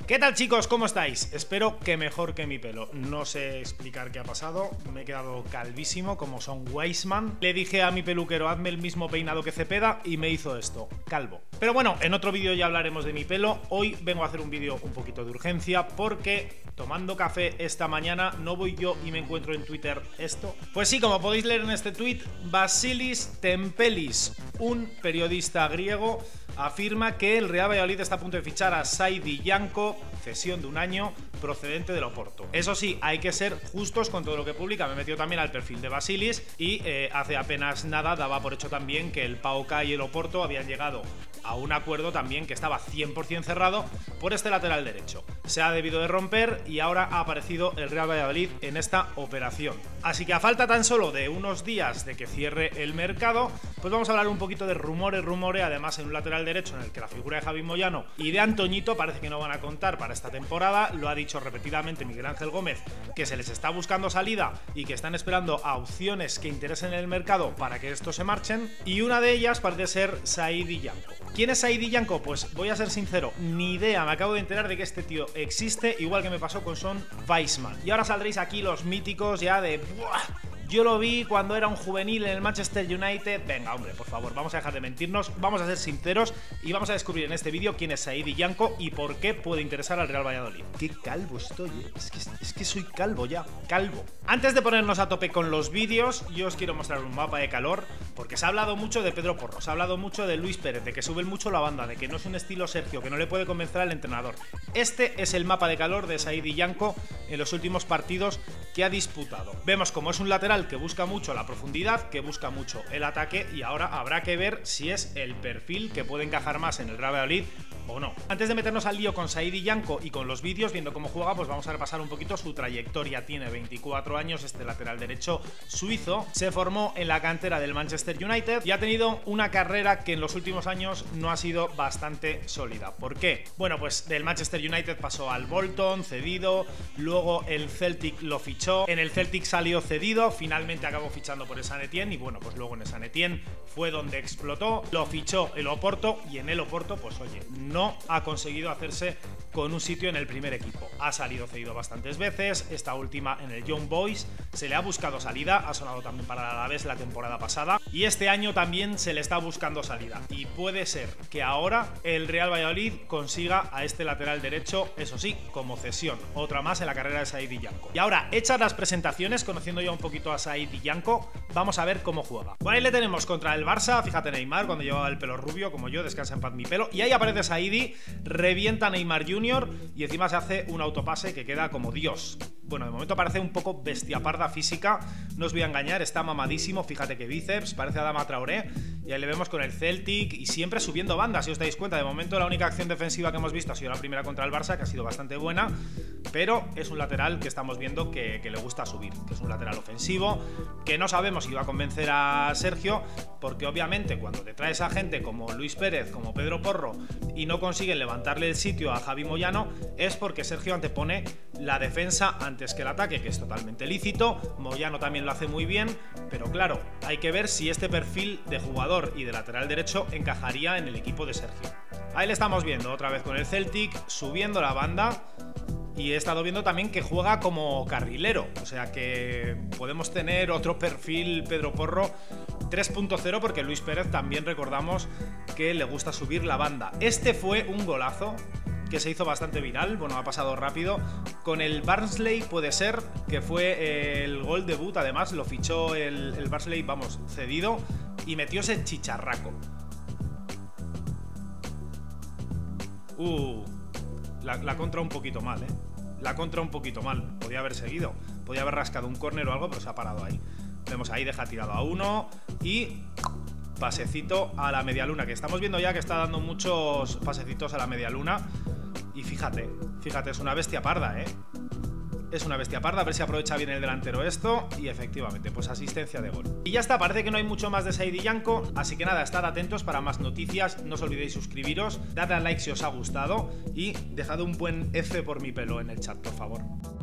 ¿Qué tal, chicos? ¿Cómo estáis? Espero que mejor que mi pelo. No sé explicar qué ha pasado. Me he quedado calvísimo como Son Weisman. Le dije a mi peluquero, hazme el mismo peinado que Cepeda, y me hizo esto, calvo. Pero bueno, en otro vídeo ya hablaremos de mi pelo. Hoy vengo a hacer un vídeo un poquito de urgencia porque tomando café esta mañana no voy yo y me encuentro en Twitter esto. Pues sí, como podéis leer en este tweet, Vasilis Tempelis, un periodista griego, afirma que el Real Valladolid está a punto de fichar a Saidi Yanko, cesión de un año, procedente del Oporto. Eso sí, hay que ser justos con todo lo que publica. Me he metido también al perfil de Vasilis y hace apenas nada daba por hecho también que el PAOK y el Oporto habían llegado a un acuerdo también que estaba 100% cerrado por este lateral derecho. Se ha debido de romper y ahora ha aparecido el Real Valladolid en esta operación. Así que a falta tan solo de unos días de que cierre el mercado, pues vamos a hablar un poquito de rumores, además en un lateral derecho en el que la figura de Javi Moyano y de Antoñito parece que no van a contar para esta temporada. Lo ha dicho repetidamente Miguel Ángel Gómez, que se les está buscando salida y que están esperando a opciones que interesen en el mercado para que estos se marchen, y una de ellas parece ser Saidi Yanko. ¿Quién es Saidi Yanko? Pues voy a ser sincero, ni idea. Me acabo de enterar de que este tío existe, igual que me pasó con Son Weisman. Y ahora saldréis aquí los míticos ya de ¡buah! Yo lo vi cuando era un juvenil en el Manchester United. Venga, hombre, por favor, vamos a dejar de mentirnos, vamos a ser sinceros y vamos a descubrir en este vídeo quién es Saidi Yanko y por qué puede interesar al Real Valladolid. Qué calvo estoy, ¿eh? Es que soy calvo ya, calvo. Antes de ponernos a tope con los vídeos, yo os quiero mostrar un mapa de calor, porque se ha hablado mucho de Pedro Porro, se ha hablado mucho de Luis Pérez, de que suben mucho la banda, de que no es un estilo Sergio, que no le puede convencer al entrenador. Este es el mapa de calor de Saidi Yanko en los últimos partidos que ha disputado. Vemos como es un lateral que busca mucho la profundidad, que busca mucho el ataque, y ahora habrá que ver si es el perfil que puede encajar más en el Real Valladolid o no. Antes de meternos al lío con Saidi Yanko y con los vídeos, viendo cómo juega, pues vamos a repasar un poquito su trayectoria. Tiene 24 años, este lateral derecho suizo, se formó en la cantera del Manchester United y ha tenido una carrera que en los últimos años no ha sido bastante sólida. ¿Por qué? Bueno, pues del Manchester United pasó al Bolton, cedido, luego el Celtic lo fichó, en el Celtic salió cedido, finalmente acabó fichando por el San Etienne y bueno, pues luego en el San Etienne fue donde explotó, lo fichó el Oporto y en el Oporto, pues oye, no ha conseguido hacerse con un sitio en el primer equipo. Ha salido cedido bastantes veces, esta última en el Young Boys, se le ha buscado salida, ha sonado también para el Alavés la temporada pasada y este año también se le está buscando salida y puede ser que ahora el Real Valladolid consiga a este lateral derecho, eso sí, como cesión, otra más en la carrera de Saidi Yanko. Y ahora, hechas las presentaciones, conociendo ya un poquito a Saidi Yanko, vamos a ver cómo juega. Bueno, ahí le tenemos contra el Barça, fíjate Neymar, cuando llevaba el pelo rubio, como yo, descansa en paz mi pelo, y ahí aparece Saidi, revienta a Neymar Jr. y encima se hace un autopase que queda como Dios. Bueno, de momento parece un poco bestia parda física, no os voy a engañar, está mamadísimo, fíjate que bíceps, parece Adama Traoré, y ahí le vemos con el Celtic y siempre subiendo bandas, si os dais cuenta. De momento la única acción defensiva que hemos visto ha sido la primera contra el Barça, que ha sido bastante buena, pero es un lateral que estamos viendo que le gusta subir, que es un lateral ofensivo, que no sabemos si va a convencer a Sergio, porque obviamente cuando te traes a gente como Luis Pérez, como Pedro Porro, y no consiguen levantarle el sitio a Javi Moyano, es porque Sergio antepone la defensa antes que el ataque, que es totalmente lícito. Moyano también lo hace muy bien, pero claro, hay que ver si este perfil de jugador y de lateral derecho encajaría en el equipo de Sergio. Ahí le estamos viendo otra vez con el Celtic, subiendo la banda. Y he estado viendo también que juega como carrilero, o sea que podemos tener otro perfil Pedro Porro 3.0, porque Luis Pérez también recordamos que le gusta subir la banda. Este fue un golazo que se hizo bastante viral, bueno, ha pasado rápido, con el Barnsley puede ser, que fue el gol debut, además lo fichó el Barnsley, vamos, cedido, y metió ese chicharraco. La contra un poquito mal, la contra un poquito mal, podía haber seguido, podía haber rascado un córner o algo, pero se ha parado ahí. Vemos ahí, deja tirado a uno y pasecito a la media luna, que estamos viendo ya que está dando muchos pasecitos a la media luna. Y fíjate, es una bestia parda, es una bestia parda, a ver si aprovecha bien el delantero esto, y efectivamente, pues asistencia de gol. Y ya está, parece que no hay mucho más de Saidi Yanko, así que nada, estad atentos para más noticias, no os olvidéis suscribiros, dadle a like si os ha gustado y dejad un buen F por mi pelo en el chat, por favor.